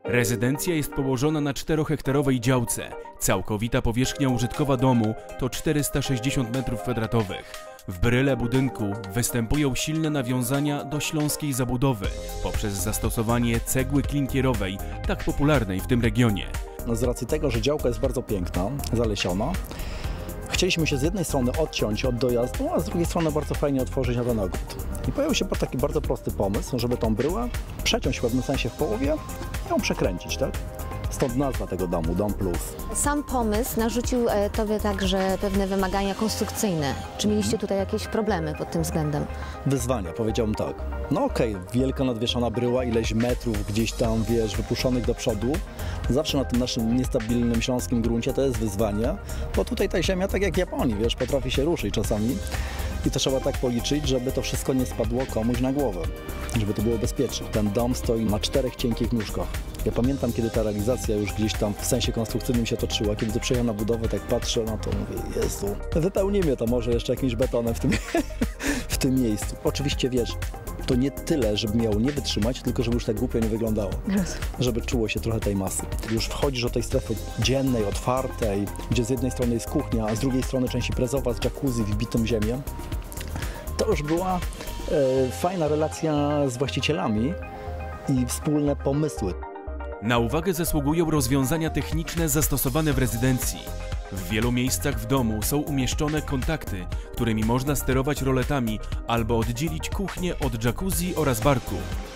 Rezydencja jest położona na 4-hektarowej działce. Całkowita powierzchnia użytkowa domu to 460 m2. W bryle budynku występują silne nawiązania do śląskiej zabudowy poprzez zastosowanie cegły klinkierowej, tak popularnej w tym regionie. Z racji tego, że działka jest bardzo piękna, zalesiona, chcieliśmy się z jednej strony odciąć od dojazdu, a z drugiej strony bardzo fajnie otworzyć na ten ogród. I pojawił się taki bardzo prosty pomysł, żeby tą bryłę przeciąć w pewnym sensie w połowie i ją przekręcić, tak? Stąd nazwa tego domu, Dom Plus. Sam pomysł narzucił Tobie także pewne wymagania konstrukcyjne. Czy mieliście tutaj jakieś problemy pod tym względem? Wyzwania, powiedziałbym tak. No okej, wielka nadwieszona bryła, ileś metrów gdzieś tam, wiesz, wypuszczonych do przodu. Zawsze na tym naszym niestabilnym śląskim gruncie to jest wyzwanie, bo tutaj ta ziemia, tak jak w Japonii, wiesz, potrafi się ruszyć czasami. I to trzeba tak policzyć, żeby to wszystko nie spadło komuś na głowę, żeby to było bezpieczne. Ten dom stoi na 4 cienkich nóżkach. Ja pamiętam, kiedy ta realizacja już gdzieś tam w sensie konstrukcyjnym się toczyła. Kiedy przyjechałem na budowę, tak patrzę na to, mówię, Jezu, wypełnimy to może jeszcze jakimś betonem w tym miejscu. Oczywiście, wiesz, to nie tyle, żeby miało nie wytrzymać, tylko żeby już tak głupio nie wyglądało. Żeby czuło się trochę tej masy. Już wchodzisz do tej strefy dziennej, otwartej, gdzie z jednej strony jest kuchnia, a z drugiej strony część imprezowa z jacuzzi wbitą w ziemię. To już była fajna relacja z właścicielami i wspólne pomysły. Na uwagę zasługują rozwiązania techniczne zastosowane w rezydencji. W wielu miejscach w domu są umieszczone kontakty, którymi można sterować roletami albo oddzielić kuchnię od jacuzzi oraz barku.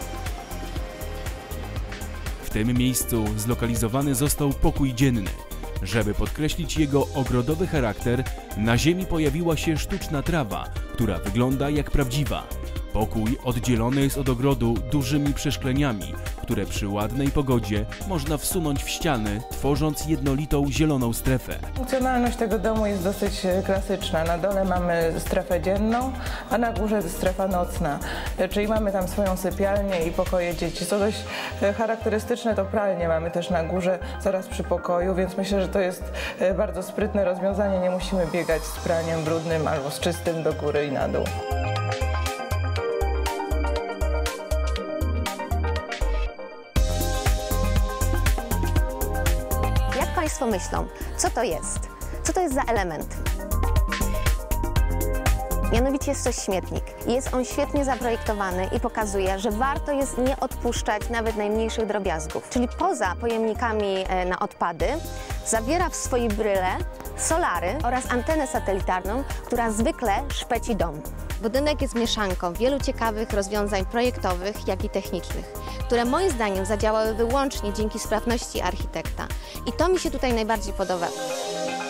W tym miejscu zlokalizowany został pokój dzienny. Żeby podkreślić jego ogrodowy charakter, na ziemi pojawiła się sztuczna trawa, która wygląda jak prawdziwa. Pokój oddzielony jest od ogrodu dużymi przeszkleniami, które przy ładnej pogodzie można wsunąć w ściany, tworząc jednolitą zieloną strefę. Funkcjonalność tego domu jest dosyć klasyczna. Na dole mamy strefę dzienną, a na górze jest strefa nocna. Czyli mamy tam swoją sypialnię i pokoje dzieci. Co dość charakterystyczne, to pralnię mamy też na górze, zaraz przy pokoju, więc myślę, że to jest bardzo sprytne rozwiązanie. Nie musimy biegać z praniem brudnym albo z czystym do góry i na dół. Państwo myślą, co to jest? Co to jest za element? Mianowicie jest to śmietnik. Jest on świetnie zaprojektowany i pokazuje, że warto jest nie odpuszczać nawet najmniejszych drobiazgów. Czyli poza pojemnikami na odpady zawiera w swojej bryle solary oraz antenę satelitarną, która zwykle szpeci dom. Budynek jest mieszanką wielu ciekawych rozwiązań projektowych, jak i technicznych, które moim zdaniem zadziałały wyłącznie dzięki sprawności architekta. I to mi się tutaj najbardziej podoba.